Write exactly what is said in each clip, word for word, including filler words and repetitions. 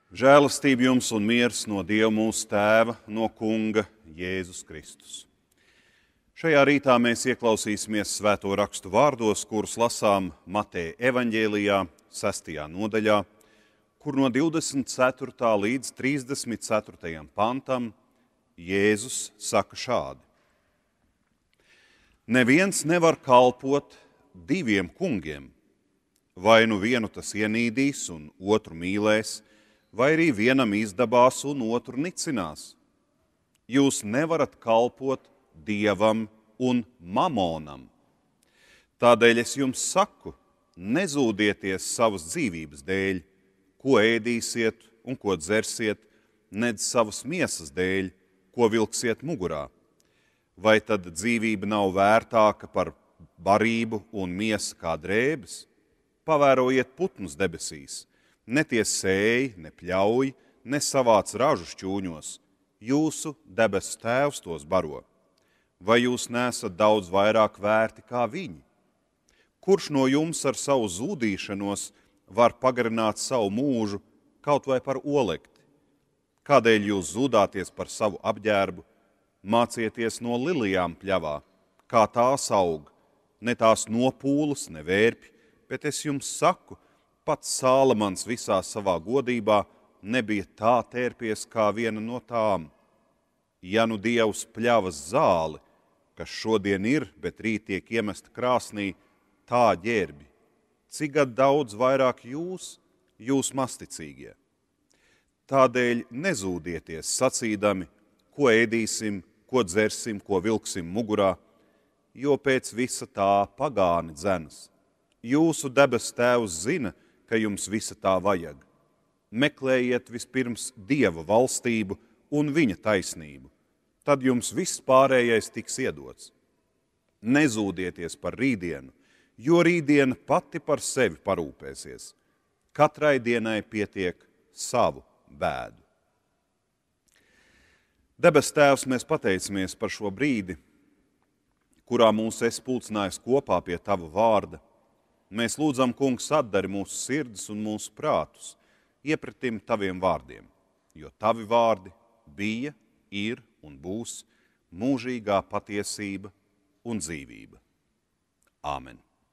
Žēlastība jums un miers no Dieva mūsu Tēva, no Kunga Jēzus Kristus. Šajā rītā mēs ieklausīsimies svēto rakstu vārdos, kurus lasām Mateja evaņģēlijā, sestajā nodaļā, kur no divdesmit ceturtā līdz trīsdesmit ceturtajam pantam Jēzus saka šādi. Neviens nevar kalpot diviem kungiem, vai nu vienu tas ienīdīs un otru mīlēs, vai arī vienam izdabās un otru nicinās. Jūs nevarat kalpot Dievam un mamonam. Tādēļ es jums saku, nezūdieties savas dzīvības dēļ, ko ēdīsiet un ko dzersiet, nedz savas miesas dēļ, ko vilksiet mugurā. Vai tad dzīvība nav vērtāka par barību un miesa kā drēbes? Pavērojiet putnus debesīs. Ne tie sēj, ne pļauj, ne savāc ražu šķūņos. Jūsu debesu Tēvs tos baro. Vai jūs neesat daudz vairāk vērti kā viņi? Kurš no jums ar savu zūdīšanos var pagarināt savu mūžu kaut vai par olekti? Kādēļ jūs zūdāties par savu apģērbu? Mācieties no lilijām pļavā, kā tās aug, ne tās nopūlas, ne vērpji, bet es jums saku, pats Sālamans visā savā godībā nebija tā tērpies kā viena no tām. Ja nu Dievs pļavas zāli, kas šodien ir, bet rīt tiek iemesta krāsnī, tā ģērbi, cik gad daudz vairāk jūs, jūs masticīgie. Tādēļ nezūdieties sacīdami, ko ēdīsim, ko dzersim, ko vilksim mugurā, jo pēc visa tā pagāni dzenas. Jūsu debes Tēvs zina, ka jums visa tā vajag. Meklējiet vispirms Dieva valstību un viņa taisnību. Tad jums viss pārējais tiks iedots. Nezūdieties par rītdienu, jo rītdiena pati par sevi parūpēsies. Katrai dienai pietiek savu bēdu. Debes Tēvs, mēs pateicamies par šo brīdi, kurā mūs esi pulcinājis kopā pie Tava vārda. Mēs lūdzam, Kungs, atdari mūsu sirdis un mūsu prātus iepratim Taviem vārdiem, jo Tavi vārdi bija, ir un būs mūžīgā patiesība un dzīvība. Āmen.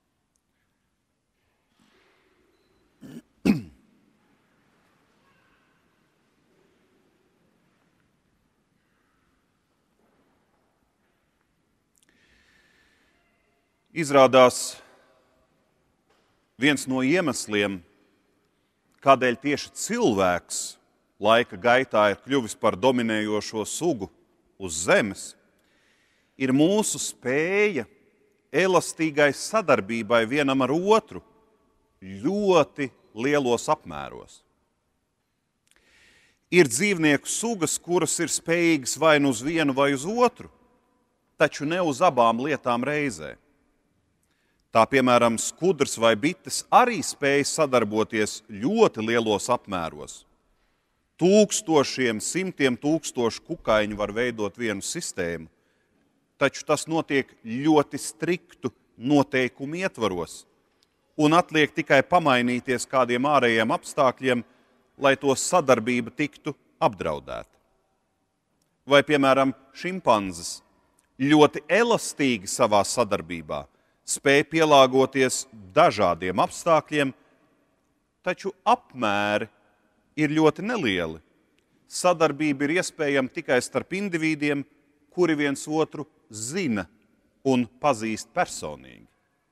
Izrādās, viens no iemesliem, kādēļ tieši cilvēks laika gaitā ir kļuvis par dominējošo sugu uz zemes, ir mūsu spēja elastīgai sadarbībai vienam ar otru ļoti lielos apmēros. Ir dzīvnieku sugas, kuras ir spējīgas vai nu uz vienu vai uz otru, taču ne uz abām lietām reizē. Tā, piemēram, skudrs vai bites arī spēj sadarboties ļoti lielos apmēros. Tūkstošiem, simtiem tūkstošu kukaiņu var veidot vienu sistēmu, taču tas notiek ļoti striktu noteikumu ietvaros, un atliek tikai pamainīties kādiem ārējiem apstākļiem, lai to sadarbība tiktu apdraudēta. Vai, piemēram, šimpanzes ļoti elastīgi savā sadarbībā spēj pielāgoties dažādiem apstākļiem, taču apmēri ir ļoti nelieli. Sadarbība ir iespējama tikai starp indivīdiem, kuri viens otru zina un pazīst personīgi.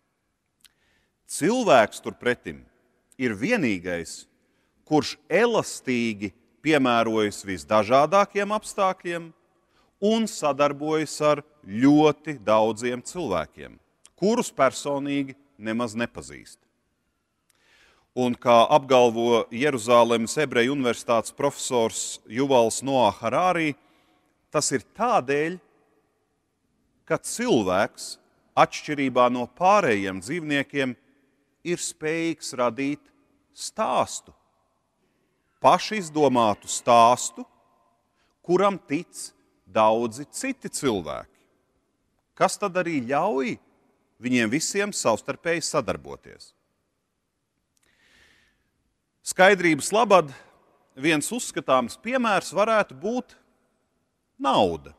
Cilvēks turpretim ir vienīgais, kurš elastīgi piemērojas visdažādākiem apstākļiem un sadarbojas ar ļoti daudziem cilvēkiem, kurus personīgi nemaz nepazīst. Un kā apgalvo Jeruzālemes Ebreju universitātes profesors Juvals Noah Harārī, tas ir tādēļ, ka cilvēks, atšķirībā no pārējiem dzīvniekiem, ir spējīgs radīt stāstu, pašizdomātu stāstu, kuram tic daudzi citi cilvēki, kas tad arī ļauj viņiem visiem savstarpēji sadarboties. Skaidrības labad viens uzskatāms piemērs varētu būt nauda.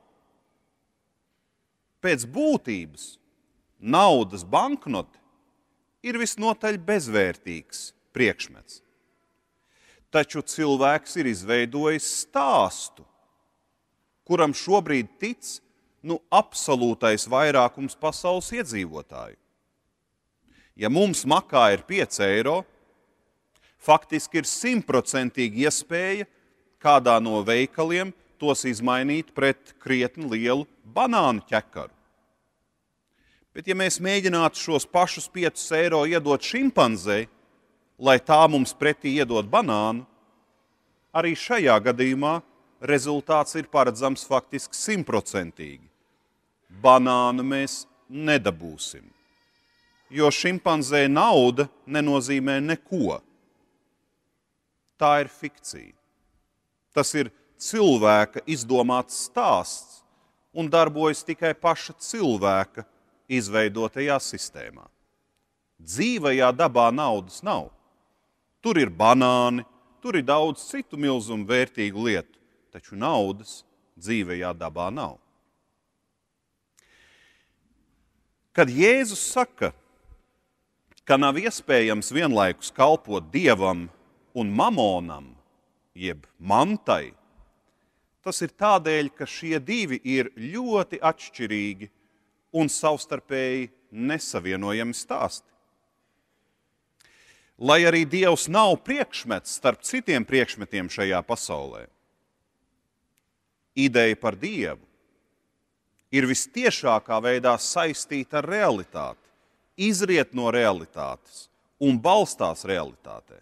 Pēc būtības naudas banknote ir visnotaļ bezvērtīgs priekšmets. Taču cilvēks ir izveidojis stāstu, kuram šobrīd tic nu, absolūtais vairākums pasaules iedzīvotāju. Ja mums makā ir pieci eiro, faktiski ir simtprocentīgi iespēja kādā no veikaliem tos izmainīt pret krietni lielu banānu ķekaru. Bet ja mēs mēģinātu šos pašus piecus eiro iedot šimpanzei, lai tā mums pretī iedod banānu, arī šajā gadījumā rezultāts ir paredzams faktiski simtprocentīgi. Banānu mēs nedabūsim, jo šimpanzei nauda nenozīmē neko. Tā ir fikcija. Tas ir cilvēka izdomāts stāsts un darbojas tikai paša cilvēka izveidotajā sistēmā. Dzīvajā dabā naudas nav. Tur ir banāni, tur ir daudz citu milzumu vērtīgu lietu, taču naudas dzīvajā dabā nav. Kad Jēzus saka, ka nav iespējams vienlaikus kalpot Dievam un mamonam, jeb mantai, tas ir tādēļ, ka šie divi ir ļoti atšķirīgi un savstarpēji nesavienojami stāsti. Lai arī Dievs nav priekšmets starp citiem priekšmetiem šajā pasaulē, ideja par Dievu ir vistiešākā veidā saistīta ar realitāti, izriet no realitātes un balstās realitātē.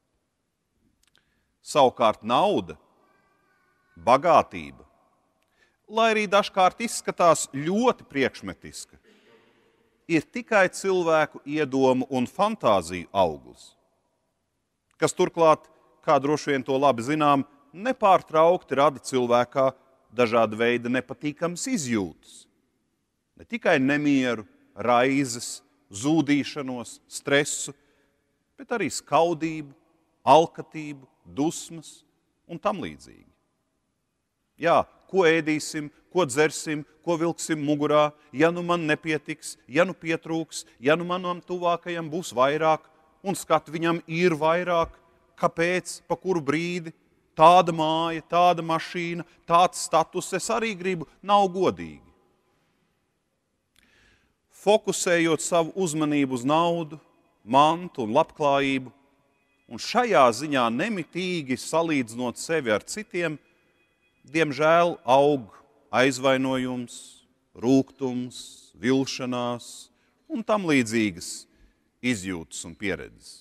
Savukārt nauda, bagātība, lai arī dažkārt izskatās ļoti priekšmetiska, ir tikai cilvēku iedomu un fantāziju auglis, kas turklāt, kā droši vien to labi zinām, nepārtraukti rada cilvēkā dažāda veida nepatīkamas izjūtas. Ne tikai nemieru, raizes, zūdīšanos, stresu, bet arī skaudību, alkatību, dusmas un tam līdzīgi. Jā, ko ēdīsim, ko dzersim, ko vilksim mugurā, ja nu man nepietiks, ja nu pietrūks, ja nu manam tuvākajam būs vairāk, un skat viņam ir vairāk, kāpēc, pa kuru brīdi, tāda māja, tāda mašīna, tāds status, es arī gribu, nav godīgi. Fokusējot savu uzmanību uz naudu, mantu un labklājību, un šajā ziņā nemitīgi salīdzinot sevi ar citiem, diemžēl aug aizvainojums, rūgtums, vilšanās un tam līdzīgas izjūtas un pieredzes.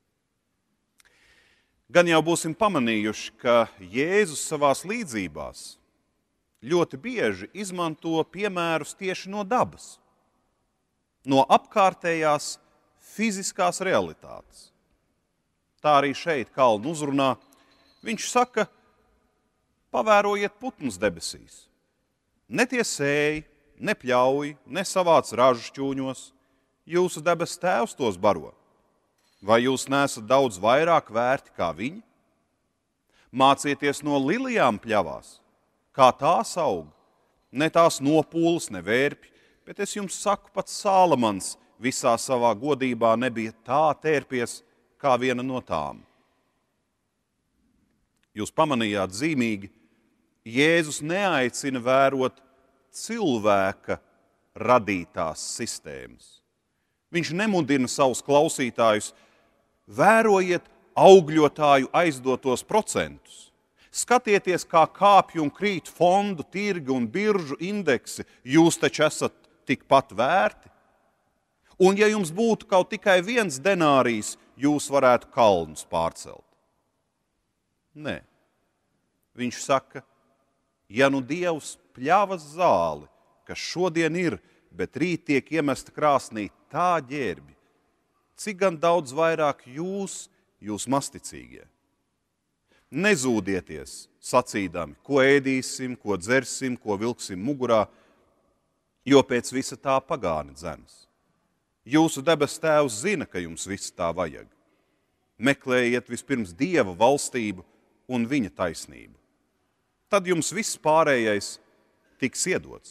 Gan jau būsim pamanījuši, ka Jēzus savās līdzībās ļoti bieži izmanto piemērus tieši no dabas, no apkārtējās fiziskās realitātes. Tā arī šeit kalnu uzrunā. Viņš saka, pavērojiet putnus debesīs. Ne tie sēj, ne pļauj, ne savāc ražu šķūņos, jūsu debes tēvs tos baro. Vai jūs neesat daudz vairāk vērti kā viņi? Mācieties no lilijām pļavās, kā tās aug, ne tās nopūles, ne vērpji, bet es jums saku, pats Sālamans visā savā godībā nebija tā tērpies kā viena no tām. Jūs pamanījāt zīmīgi, Jēzus neaicina vērot cilvēka radītās sistēmas. Viņš nemudina savus klausītājus, vērojiet augļotāju aizdotos procentus. Skatieties, kā kāpj un krīt fondu, tirgi un biržu indeksi, jūs taču esat tikpat vērti. Un ja jums būtu kaut tikai viens denārijs, jūs varētu kalnus pārcelt. Nē. Viņš saka, ja nu Dievs pļavas zāli, kas šodien ir, bet rīt tiek iemesta krāsnī tā ģērbi, cik gan daudz vairāk jūs, jūs masticīgie. Nezūdieties, sacīdami, ko ēdīsim, ko dzersim, ko vilksim mugurā, jo pēc visa tā pagāni dzenas. Jūsu debes tēvs zina, ka jums viss tā vajag. Meklējiet vispirms Dieva valstību un viņa taisnību. Tad jums viss pārējais tiks iedots.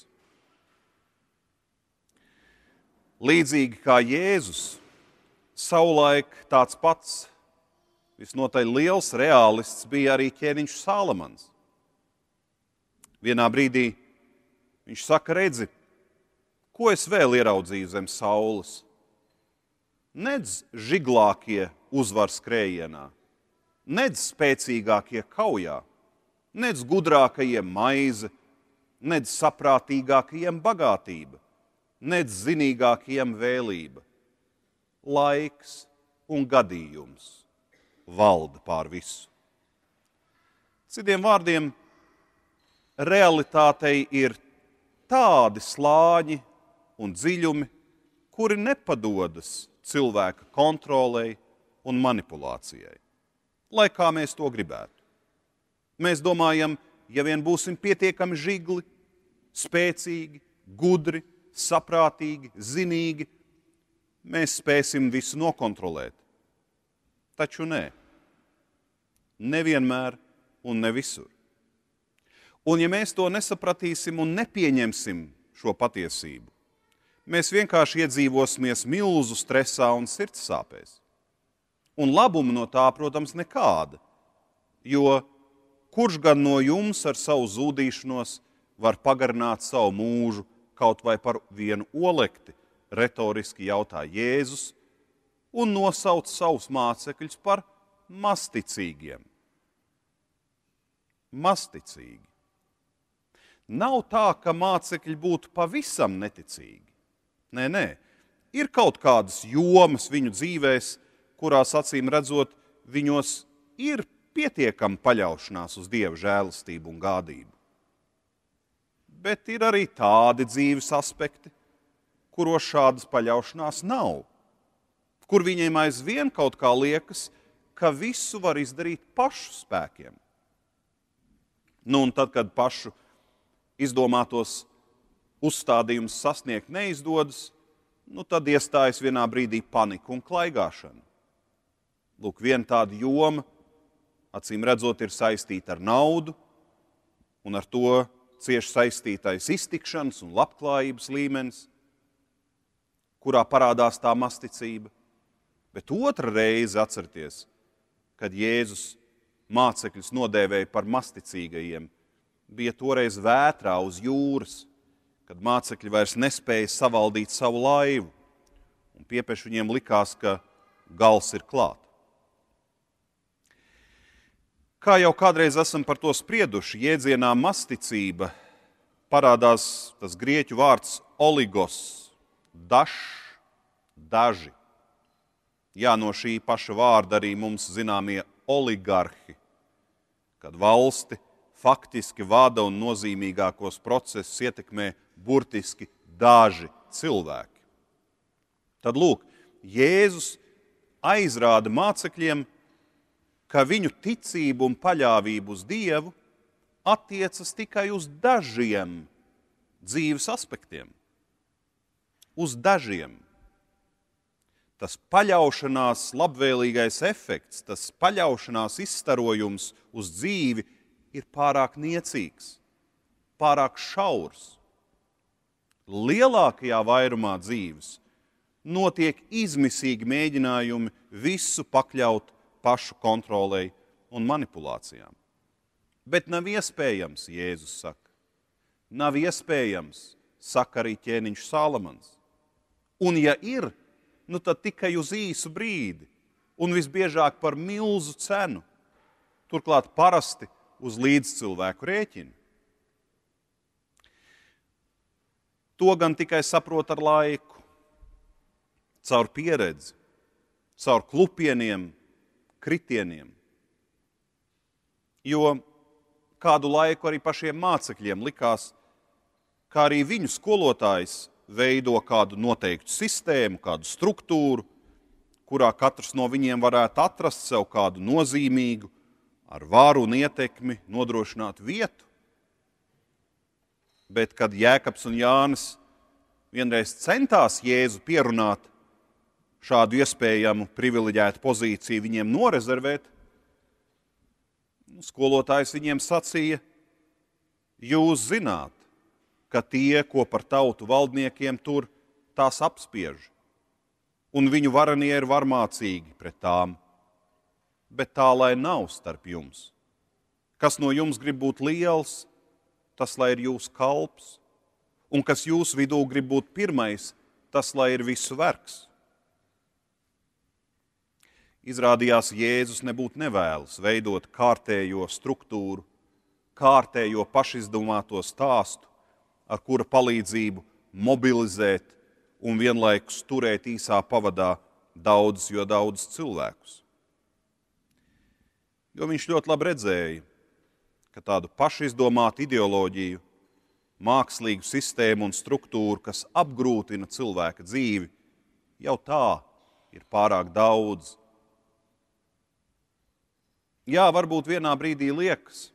Līdzīgi kā Jēzus, savulaik tāds pats visnotaļ liels reālists bija arī ķēniņš Salamans. Vienā brīdī viņš saka, redzi, ko es vēl ieraudzīju zem saules? Nedz žiglākie uzvar skrējienā, nedz spēcīgākie kaujā, nedz gudrākajiem maize, nedz saprātīgākajiem bagātība, nedz zinīgākajiem vēlība. Laiks un gadījums valda pār visu. Citiem vārdiem, realitātei ir tādi slāņi un dziļumi, kuri nepadodas cilvēka kontrolei un manipulācijai, lai kā mēs to gribētu. Mēs domājam, ja vien būsim pietiekami žigli, spēcīgi, gudri, saprātīgi, zinīgi, mēs spēsim visu nokontrolēt. Taču nē. Nevienmēr un ne visur. Un ja mēs to nesapratīsim un nepieņemsim šo patiesību, mēs vienkārši iedzīvosimies milzu stresā un sirds sāpēs. Un labuma no tā, protams, nekāda, jo kurš gan no jums ar savu zūdīšanos var pagarināt savu mūžu kaut vai par vienu olekti, retoriski jautā Jēzus, un nosauc savus mācekļus par masticīgiem. Masticīgi. Nav tā, ka mācekļi būtu pavisam neticīgi. Nē, nē. Ir kaut kādas jomas viņu dzīvēs, kurās acīm redzot, viņos ir pietiekama paļaušanās uz Dieva žēlastību un gādību. Bet ir arī tādi dzīves aspekti, kuros šādas paļaušanās nav, kur viņiem aizvien kaut kā liekas, ka visu var izdarīt pašu spēkiem. Nu, un tad, kad pašu izdomātos uzstādījumus sasniegt neizdodas, nu, tad iestājas vienā brīdī panika un klaigāšana. Lūk, viena tāda joma, acīm redzot, ir saistīta ar naudu, un ar to cieši saistītais iztikšanas un labklājības līmenis, kurā parādās tā masticība. Bet otra reize atcerieties, kad Jēzus mācekļus nodēvēja par masticīgajiem, bija toreiz vētrā uz jūras, kad mācekļi vairs nespēja savaldīt savu laivu, un piepeši viņiem likās, ka gals ir klāt. Kā jau kādreiz esam par to sprieduši, jēdzienā masticība parādās tas grieķu vārds oligos, dažs, daži. Jā, no šī paša vārda arī mums zināmie oligarhi, kad valsti faktiski vada un nozīmīgākos procesus ietekmē burtiski daži cilvēki. Tad lūk, Jēzus aizrāda mācekļiem, ka viņu ticību un paļāvību uz Dievu attiecas tikai uz dažiem dzīves aspektiem. Uz dažiem. Tas paļaušanās labvēlīgais efekts, tas paļaušanās izstarojums uz dzīvi ir pārāk niecīgs, pārāk šaurs. Lielākajā vairumā dzīves notiek izmisīgi mēģinājumi visu pakļaut pašu kontrolei un manipulācijām. Bet nav iespējams, Jēzus saka, nav iespējams, saka arī ķēniņš Salamans. Un ja ir, nu tad tikai uz īsu brīdi, un visbiežāk par milzu cenu, turklāt parasti uz līdzcilvēku rēķinu. To gan tikai saprot ar laiku, caur pieredzi, caur klupieniem, kritieniem. Jo kādu laiku arī pašiem mācekļiem likās, kā arī viņu skolotājs veido kādu noteiktu sistēmu, kādu struktūru, kurā katrs no viņiem varētu atrast sev kādu nozīmīgu, ar varu un ietekmi nodrošināt vietu. Bet kad Jēkabs un Jānis vienreiz centās Jēzu pierunāt šādu iespējamu privileģētu pozīciju viņiem norezervēt, Skolotājs viņiem sacīja: jūs zināt, ka tie, ko par tautu valdniekiem tur, tās apspiež, un viņu varanie ir varmācīgi pret tām. Bet tā lai nav starp jums. Kas no jums grib būt liels, tas lai ir jūsu kalps, un kas jūsu vidū grib būt pirmais, tas lai ir visu vergs. Izrādījās, Jēzus nebūtu nevēlas veidot kārtējo struktūru, kārtējo pašizdomāto stāstu, ar kura palīdzību mobilizēt un vienlaikus turēt īsā pavadā daudzus, jo daudzus cilvēkus. Jo viņš ļoti labi redzēja, ka tādu pašizdomātu ideoloģiju, mākslīgu sistēmu un struktūru, kas apgrūtina cilvēka dzīvi, jau tā ir pārāk daudz. Jā, varbūt vienā brīdī liekas,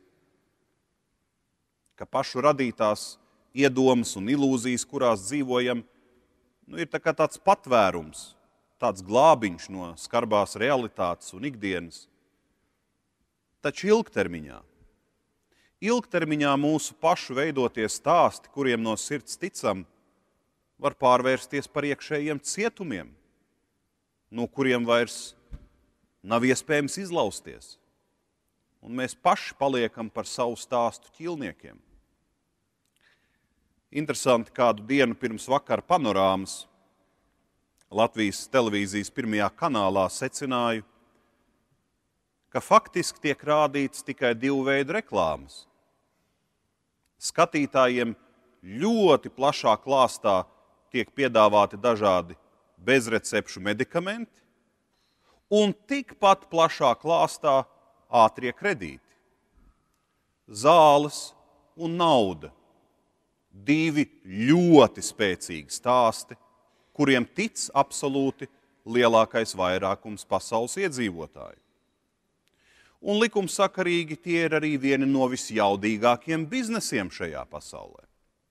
ka pašu radītās iedomas un ilūzijas, kurās dzīvojam, nu, ir tā kā tāds patvērums, tāds glābiņš no skarbās realitātes un ikdienas. Taču ilgtermiņā, ilgtermiņā mūsu pašu veidotie stāsti, kuriem no sirds ticam, var pārvērsties par iekšējiem cietumiem, no kuriem vairs nav iespējams izlausties. Un mēs paši paliekam par savu stāstu ķīlniekiem. Interesanti, kādu dienu pirms vakara panorāmas Latvijas televīzijas pirmajā kanālā secināju, ka faktiski tiek rādīts tikai divu veidu reklāmas. Skatītājiem ļoti plašā klāstā tiek piedāvāti dažādi bezrecepšu medikamenti, un tikpat plašā klāstā ātrie kredīti, zāles un nauda. Divi ļoti spēcīgi stāsti, kuriem tic absolūti lielākais vairākums pasaules iedzīvotāju. Un likumsakarīgi tie ir arī vieni no visjaudīgākiem biznesiem šajā pasaulē.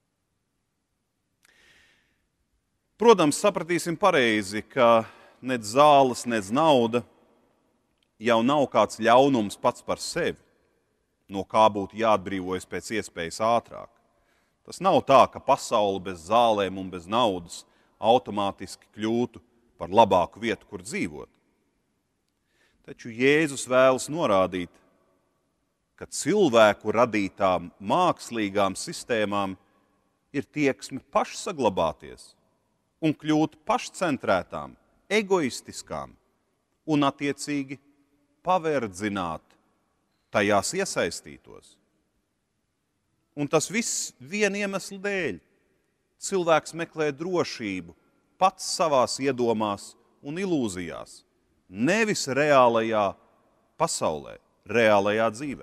Protams, sapratīsim pareizi, ka nec zāles, nec nauda jau nav kāds ļaunums pats par sevi, no kā būtu jāatbrīvojas pēc iespējas ātrāk. Tas nav tā, ka pasaule bez zālēm un bez naudas automātiski kļūtu par labāku vietu, kur dzīvot. Taču Jēzus vēlas norādīt, ka cilvēku radītām mākslīgām sistēmām ir tieksme pašsaglabāties un kļūt pašcentrētām, egoistiskām un attiecīgi paverdzināt tajās iesaistītos. Un tas viss vien iemeslu dēļ. Cilvēks meklē drošību pats savās iedomās un ilūzijās, nevis reālajā pasaulē, reālajā dzīvē.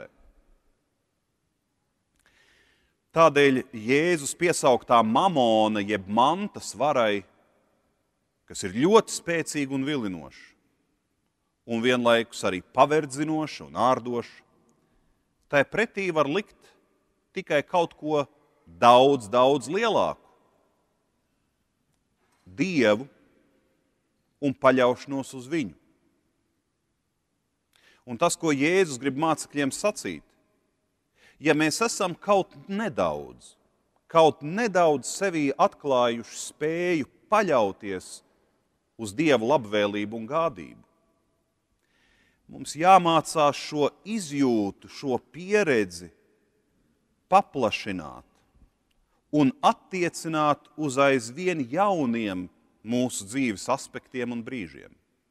Tādēļ Jēzus piesauktā mamona jeb mantas varai, kas ir ļoti spēcīga un vilinoša, un vienlaikus arī paverdzinoša un ārdoša, tai pretī var likt tikai kaut ko daudz, daudz lielāku. Dievu un paļaušanos uz viņu. Un tas, ko Jēzus grib mācekļiem sacīt, ja mēs esam kaut nedaudz, kaut nedaudz sevī atklājuši spēju paļauties uz Dieva labvēlību un gādību, mums jāmācās šo izjūtu, šo pieredzi paplašināt un attiecināt uz aizvien jauniem mūsu dzīves aspektiem un brīžiem.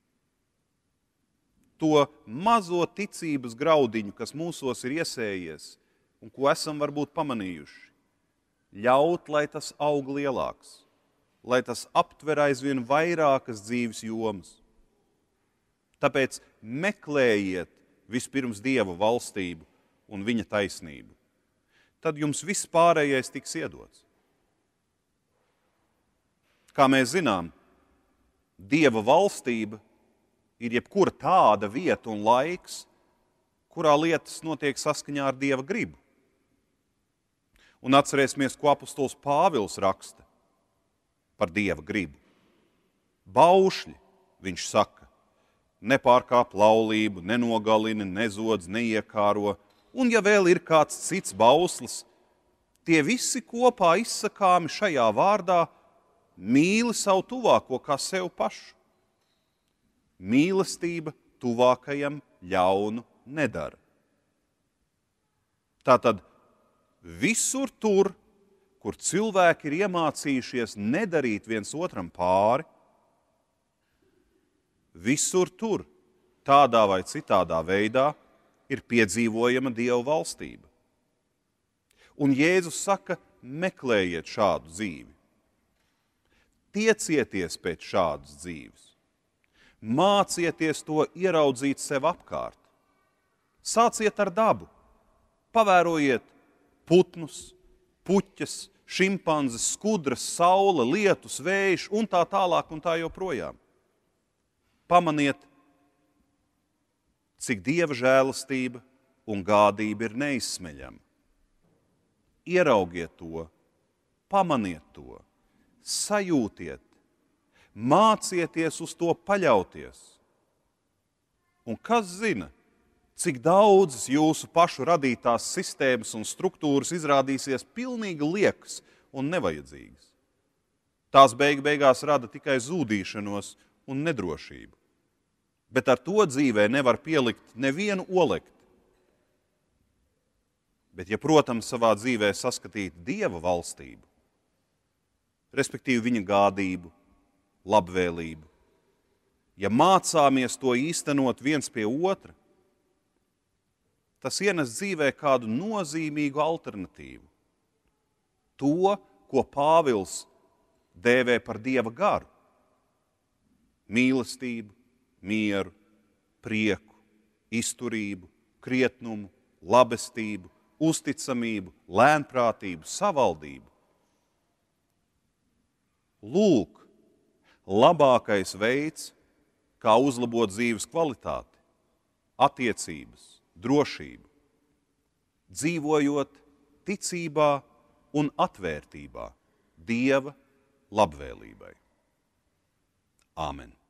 To mazo ticības graudiņu, kas mūsos ir iesējies un ko esam varbūt pamanījuši, ļaut, lai tas aug lielāks, lai tas aptver aizvien vairākas dzīves jomas. Tāpēc meklējiet vispirms Dieva valstību un viņa taisnību. Tad jums viss pārējais tiks iedots. Kā mēs zinām, Dieva valstība ir jebkura tāda vieta un laiks, kurā lietas notiek saskaņā ar Dieva gribu. Un atcerēsimies, ko apostols Pāvils raksta par Dieva gribu. Baušļi, viņš saka, nepārkāp laulību, nenogalini, nezodz, neiekāro, un ja vēl ir kāds cits bauslis, tie visi kopā izsakāmi šajā vārdā: mīli savu tuvāko kā sev pašu. Mīlestība tuvākajam ļaunu nedara. Tātad visur tur, kur cilvēki ir iemācījušies nedarīt viens otram pāri, visur tur, tādā vai citādā veidā, ir piedzīvojama Dieva valstība. Un Jēzus saka: meklējiet šādu dzīvi. Tiecieties pēc šādas dzīves. Mācieties to ieraudzīt sev apkārt. Sāciet ar dabu. Pavērojiet putnus, puķes, šimpanzes, skudras, saule, lietus, vējš un tā tālāk un tā joprojām. Pamaniet, cik Dieva žēlastība un gādība ir neizsmeļama. Ieraugiet to, pamaniet to, sajūtiet, mācieties uz to paļauties. Un kas zina, cik daudzas jūsu pašu radītās sistēmas un struktūras izrādīsies pilnīgi liekas un nevajadzīgas. Tās beig beigās rada tikai zūdīšanos un nedrošību. Bet ar to dzīvē nevar pielikt nevienu olekti. Bet, ja, protams, savā dzīvē saskatīt Dieva valstību, respektīvi viņa gādību, labvēlību, ja mācāmies to īstenot viens pie otra, tas ienes dzīvē kādu nozīmīgu alternatīvu. To, ko Pāvils dēvē par Dieva garu. Mīlestību, mieru, prieku, izturību, krietnumu, labestību, uzticamību, lēnprātību, savaldību. Lūk, labākais veids, kā uzlabot dzīves kvalitāti, attiecības, drošību, dzīvojot ticībā un atvērtībā Dieva labvēlībai. Āmen.